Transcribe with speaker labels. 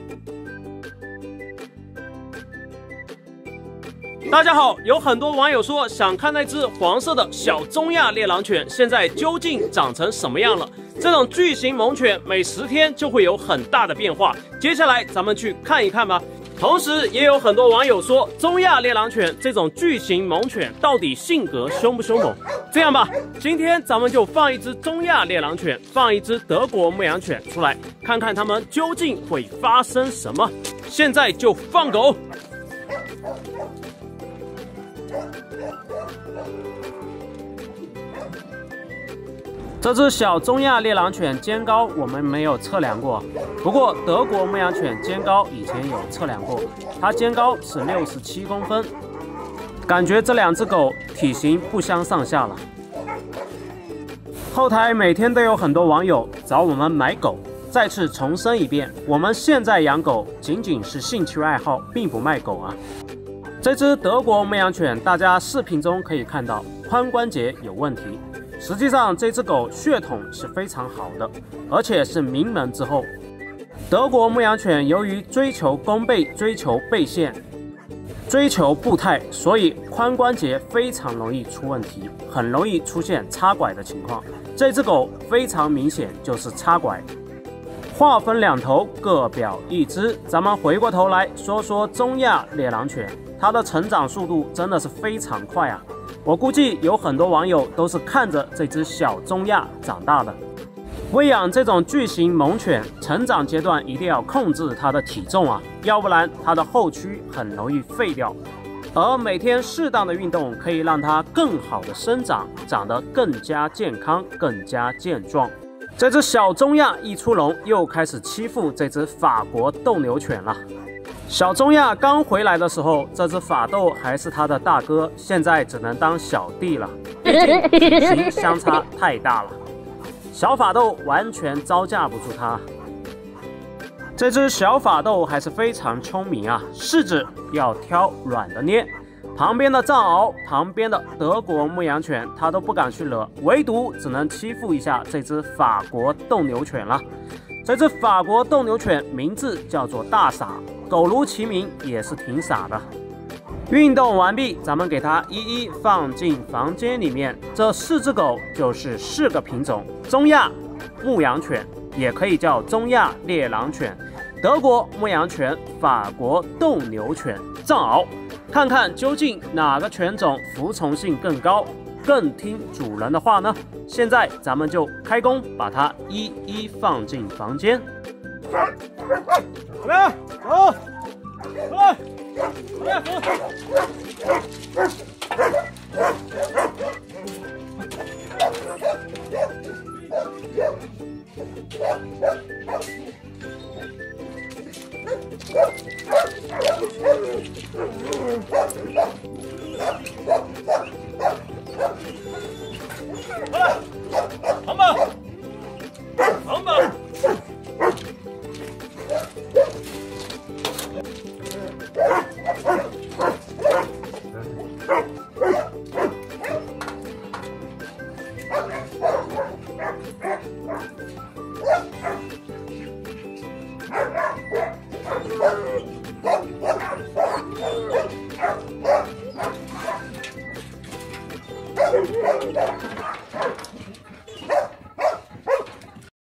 Speaker 1: 大家好，有很多网友说想看那只黄色的小中亚猎狼犬，现在究竟长成什么样了？这种巨型猛犬每10天就会有很大的变化，接下来咱们去看一看吧。同时，也有很多网友说，中亚猎狼犬这种巨型猛犬到底性格凶不凶猛？这样吧，今天咱们就放一只中亚猎狼犬，放一只德国牧羊犬出来，看看它们究竟会发生什么。现在就放狗！这只小中亚猎狼犬肩高我们没有测量过，不过德国牧羊犬肩高以前有测量过，它肩高是67公分，感觉这2只狗体型不相上下了。后台每天都有很多网友找我们买狗，再次重申一遍，我们现在养狗仅仅是兴趣爱好，并不卖狗啊。这只德国牧羊犬，大家视频中可以看到髋关节有问题。实际上，这只狗血统是非常好的，而且是名门之后。德国牧羊犬由于追求弓背、追求背线、追求步态，所以髋关节非常容易出问题，很容易出现插拐的情况。这只狗非常明显就是插拐。话分2头，各表一枝。咱们回过头来说说中亚猎狼犬，它的成长速度真的是非常快啊！我估计有很多网友都是看着这只小中亚长大的。喂养这种巨型猛犬，成长阶段一定要控制它的体重啊，要不然它的后躯很容易废掉。而每天适当的运动可以让它更好的生长，长得更加健康，更加健壮。这只小中亚一出笼，又开始欺负这只法国斗牛犬了。小中亚刚回来的时候，这只法斗还是他的大哥，现在只能当小弟了，毕竟体型相差太大了。小法斗完全招架不住他。这只小法斗还是非常聪明啊，柿子要挑软的捏。旁边的藏獒，旁边的德国牧羊犬，他都不敢去惹，唯独只能欺负一下这只法国斗牛犬了。这只法国斗牛犬名字叫做大傻，狗如其名，也是挺傻的。运动完毕，咱们给它一一放进房间里面。这4只狗就是4个品种：中亚牧羊犬，也可以叫中亚猎狼犬、德国牧羊犬、法国斗牛犬、藏獒。看看究竟哪个犬种服从性更高，更听主人的话呢？现在咱们就开工，把它一一放进房间。怎么样？走，出来，出来，走。过来，扛吧，扛吧。